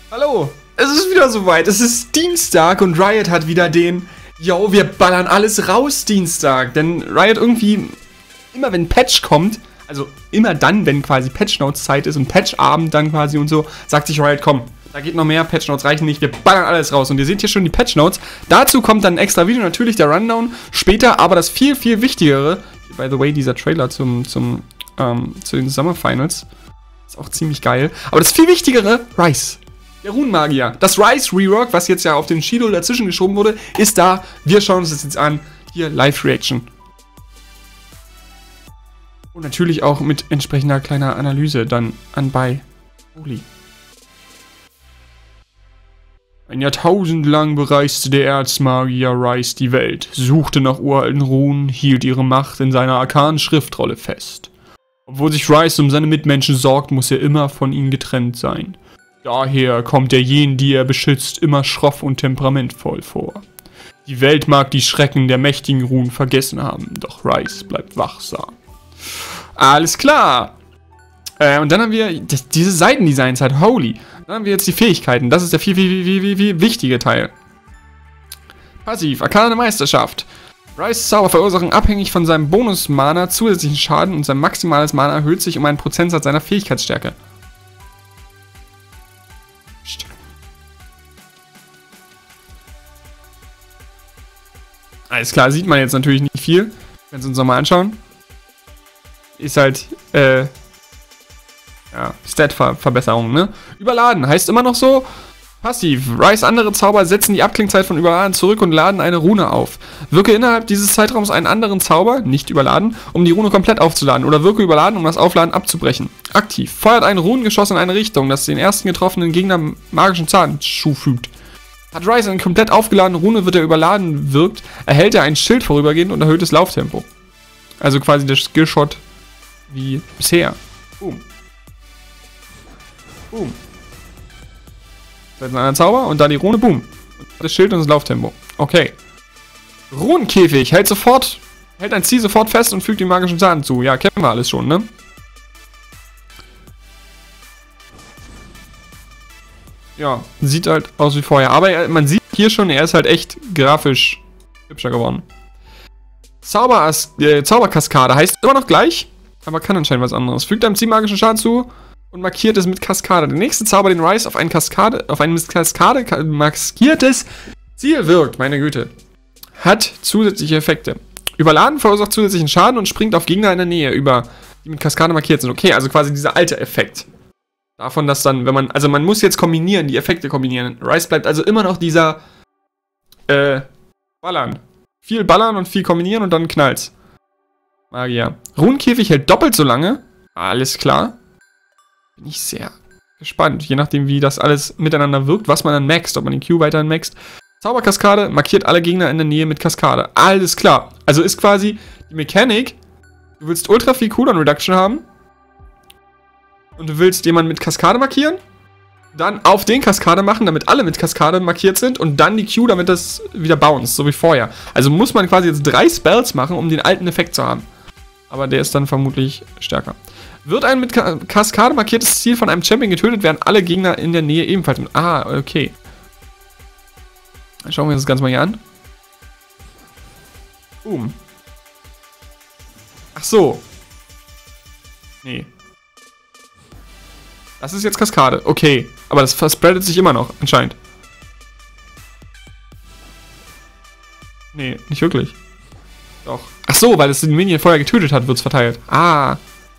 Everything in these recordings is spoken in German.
Hallo, es ist wieder soweit. Es ist Dienstag und Riot hat wieder den, yo, wir ballern alles raus Dienstag. Denn Riot irgendwie, immer wenn Patch kommt, also immer dann, wenn quasi Patch-Notes-Zeit ist und Patch-Abend dann quasi und so, sagt sich Riot, komm, da geht noch mehr, Patch-Notes reichen nicht, wir ballern alles raus. Und ihr seht hier schon die Patch-Notes. Dazu kommt dann ein extra Video, natürlich der Rundown später, aber das viel, viel wichtigere, by the way, dieser Trailer zu den Summer Finals, ist auch ziemlich geil. Aber das viel wichtigere, Ryze. Der Runenmagier. Das Ryze Rework, was jetzt ja auf den Shido dazwischen geschoben wurde, ist da. Wir schauen uns das jetzt an. Hier, Live-Reaction. Und natürlich auch mit entsprechender kleiner Analyse dann anbei. Holy. Ein Jahrtausend lang bereiste der Erzmagier Ryze die Welt, suchte nach uralten Runen, hielt ihre Macht in seiner arkanen Schriftrolle fest. Obwohl sich Ryze um seine Mitmenschen sorgt, muss er immer von ihnen getrennt sein. Daher kommt er jenen, die er beschützt, immer schroff und temperamentvoll vor. Die Welt mag die Schrecken der mächtigen Runen vergessen haben, doch Ryze bleibt wachsam. Alles klar! Und dann haben wir diese Seitendesigns halt, holy. Dann haben wir jetzt die Fähigkeiten, das ist der viel wichtige Teil. Passiv, arkane Meisterschaft. Ryze Zauber verursachen abhängig von seinem Bonus-Mana zusätzlichen Schaden und sein maximales Mana erhöht sich um einen Prozentsatz seiner Fähigkeitsstärke. Alles klar, sieht man jetzt natürlich nicht viel. Wir können es uns nochmal anschauen. Ist halt, ja, Stat-Verbesserung, ne? Überladen, heißt immer noch so. Passiv, Ryze andere Zauber setzen die Abklingzeit von Überladen zurück und laden eine Rune auf. Wirke innerhalb dieses Zeitraums einen anderen Zauber, nicht überladen, um die Rune komplett aufzuladen. Oder wirke überladen, um das Aufladen abzubrechen. Aktiv, feuert ein Runengeschoss in eine Richtung, das den ersten getroffenen Gegner magischen Zahn zufügt. Hat Ryze eine komplett aufgeladene Rune, wird er überladen wirkt, erhält er ein Schild vorübergehend und erhöht das Lauftempo. Also quasi der Skillshot wie bisher. Boom. Boom. Das ist ein Zauber und dann die Rune, boom. Das Schild und das Lauftempo. Okay. Runenkäfig hält ein Ziel sofort fest und fügt die magischen Zahn zu. Ja, kennen wir alles schon, ne? Ja, sieht halt aus wie vorher. Aber man sieht hier schon, er ist halt echt grafisch hübscher geworden. Zauberkaskade heißt immer noch gleich, aber kann anscheinend was anderes. Fügt einem Ziel magischen Schaden zu und markiert es mit Kaskade. Der nächste Zauber, den Ryze auf ein mit Kaskade maskiertes Ziel wirkt, meine Güte, hat zusätzliche Effekte. Überladen verursacht zusätzlichen Schaden und springt auf Gegner in der Nähe über, die mit Kaskade markiert sind. Okay, also quasi dieser alte Effekt. Davon, dass dann, wenn man, also man muss jetzt kombinieren, die Effekte kombinieren. Ryze bleibt also immer noch dieser, Ballern. Viel ballern und viel kombinieren und dann knallt's. Magier. Runenkäfig hält doppelt so lange. Alles klar. Bin ich sehr gespannt, je nachdem wie das alles miteinander wirkt, was man dann maxt, ob man den Q weiterhin maxt. Zauberkaskade markiert alle Gegner in der Nähe mit Kaskade. Alles klar. Also ist quasi die Mechanik, du willst ultra viel Cooldown Reduction haben. Und du willst jemanden mit Kaskade markieren, dann auf den Kaskade machen, damit alle mit Kaskade markiert sind und dann die Q, damit das wieder bounced, so wie vorher. Also muss man quasi jetzt 3 Spells machen, um den alten Effekt zu haben. Aber der ist dann vermutlich stärker. Wird ein mit Kaskade markiertes Ziel von einem Champion getötet, werden alle Gegner in der Nähe ebenfalls. Ah, okay. Dann schauen wir uns das Ganze mal hier an. Boom. Ach so. Nee. Das ist jetzt Kaskade. Okay. Aber das verspreadet sich immer noch, anscheinend. Nee, nicht wirklich. Doch. Ach so, weil es den Minion vorher getötet hat, wird es verteilt. Ah.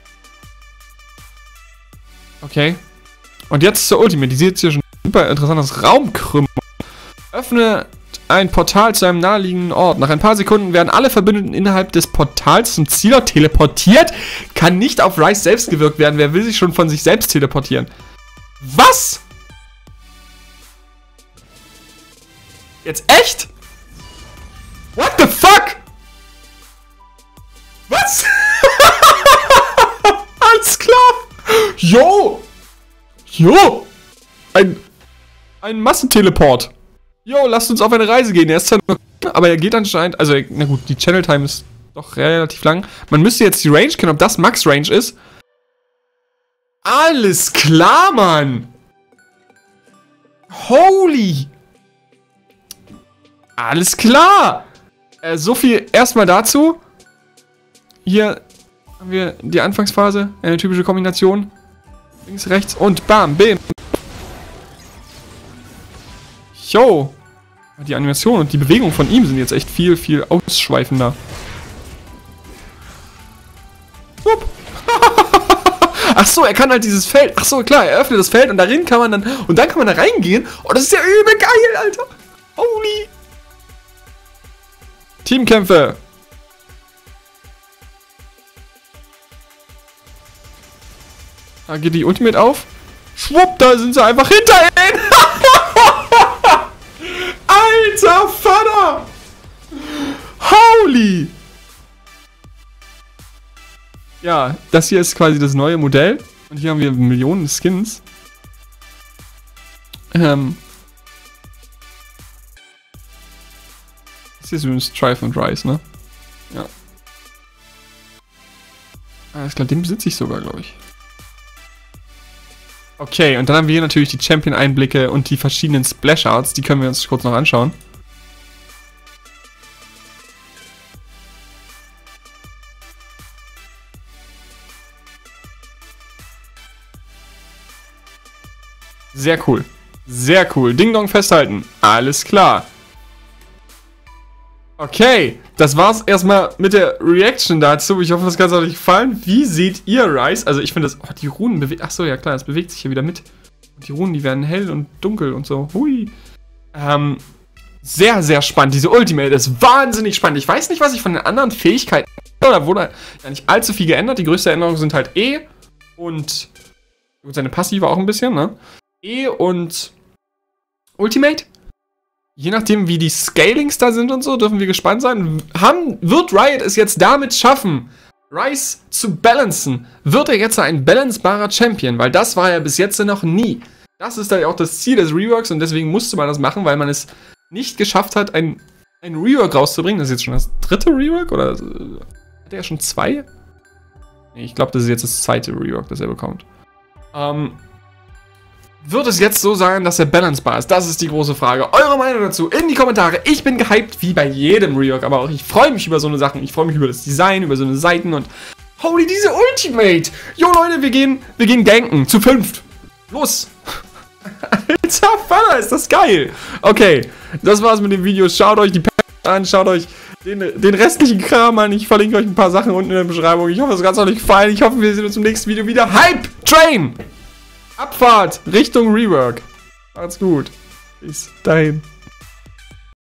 Okay. Und jetzt zur Ultimate. Die sieht jetzt hier schon super interessantes Raumkrümmung. Öffne ein Portal zu einem naheliegenden Ort. Nach ein paar Sekunden werden alle Verbündeten innerhalb des Portals zum Zielort teleportiert. Kann nicht auf Ryze selbst gewirkt werden. Wer will sich schon von sich selbst teleportieren? Was? Jetzt echt? What the fuck? Was? Alles klar. Jo. Jo. Ein Massenteleport. Jo, lasst uns auf eine Reise gehen. Er ist zwar nur, aber er geht anscheinend, also, na gut, die Channel Time ist doch relativ lang. Man müsste jetzt die Range kennen, ob das Max Range ist. Alles klar, Mann. Holy! Alles klar! So viel erstmal dazu. Hier haben wir die Anfangsphase, eine typische Kombination. Links, rechts und bam, bim. Yo! Die Animation und die Bewegung von ihm sind jetzt echt viel, viel ausschweifender. Wupp. Ach so, er kann halt dieses Feld. Ach so, klar, er öffnet das Feld und darin kann man dann. Und dann kann man da reingehen. Oh, das ist ja übel geil, Alter. Holy. Teamkämpfe. Da geht die Ultimate auf. Schwupp, da sind sie einfach hinter ihn. Alter Vater. Holy. Ja, das hier ist quasi das neue Modell. Und hier haben wir Millionen Skins. Das hier ist übrigens Strife und Rise, ne? Ja. Alles klar, den besitze ich sogar, glaube ich. Okay, und dann haben wir hier natürlich die Champion-Einblicke und die verschiedenen Splash-Arts. Die können wir uns kurz noch anschauen. Sehr cool. Sehr cool. Ding Dong festhalten. Alles klar. Okay, das war's erstmal mit der Reaction dazu. Ich hoffe, das kann euch gefallen. Wie seht ihr Rise? Also ich finde das... Oh, die Runen bewegen... Achso, ja klar, das bewegt sich hier wieder mit. Und die Runen, die werden hell und dunkel und so. Hui. Sehr, sehr spannend. Diese Ultimate ist wahnsinnig spannend. Ich weiß nicht, was ich von den anderen Fähigkeiten... Da wurde ja nicht allzu viel geändert. Die größte Änderung sind halt E und... Gut, seine Passive auch ein bisschen, ne? E und Ultimate. Je nachdem, wie die Scalings da sind und so, dürfen wir gespannt sein. Wird Riot es jetzt damit schaffen, Rise zu balancen? Wird er jetzt ein balancebarer Champion? Weil das war er bis jetzt noch nie. Das ist ja auch das Ziel des Reworks und deswegen musste man das machen, weil man es nicht geschafft hat, ein Rework rauszubringen. Das ist jetzt schon das dritte Rework? Oder hat er schon 2? Nee, ich glaube, das ist jetzt das zweite Rework, das er bekommt. Wird es jetzt so sein, dass er balancebar ist? Das ist die große Frage. Eure Meinung dazu in die Kommentare. Ich bin gehypt, wie bei jedem Rework, aber auch ich freue mich über so eine Sachen. Ich freue mich über das Design, über so eine Seiten und... Holy, diese Ultimate! Jo, Leute, wir gehen ganken. Zu 5. Los! Alter Vater, ist das geil! Okay, das war's mit dem Video. Schaut euch die Packs an, schaut euch den restlichen Kram an. Ich verlinke euch ein paar Sachen unten in der Beschreibung. Ich hoffe, es hat euch gefallen. Ich hoffe, wir sehen uns im nächsten Video wieder. Hype Train! Abfahrt Richtung Rework. Macht's gut. Bis dahin.